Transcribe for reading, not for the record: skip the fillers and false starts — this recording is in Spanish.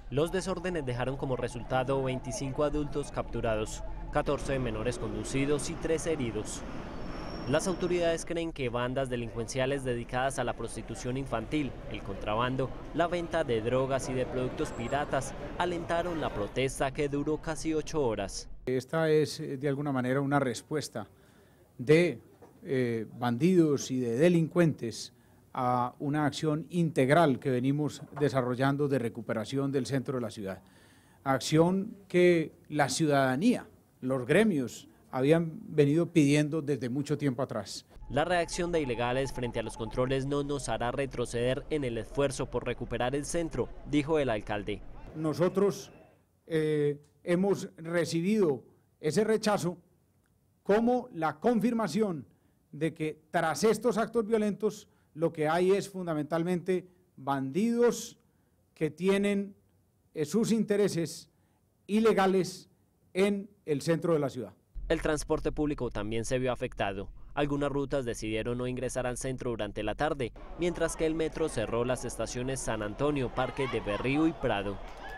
Los desórdenes dejaron como resultado 25 adultos capturados, 14 menores conducidos y 3 heridos. Las autoridades creen que bandas delincuenciales dedicadas a la prostitución infantil, el contrabando, la venta de drogas y de productos piratas alentaron la protesta que duró casi 8 horas. Esta es de alguna manera una respuesta de bandidos y de delincuentes a una acción integral que venimos desarrollando de recuperación del centro de la ciudad. Acción que la ciudadanía, los gremios, habían venido pidiendo desde mucho tiempo atrás. La reacción de ilegales frente a los controles no nos hará retroceder en el esfuerzo por recuperar el centro, dijo el alcalde. Nosotros hemos recibido ese rechazo como la confirmación de que tras estos actos violentos lo que hay es fundamentalmente bandidos que tienen sus intereses ilegales en el centro de la ciudad. El transporte público también se vio afectado. Algunas rutas decidieron no ingresar al centro durante la tarde, mientras que el metro cerró las estaciones San Antonio, Parque de Berrío y Prado.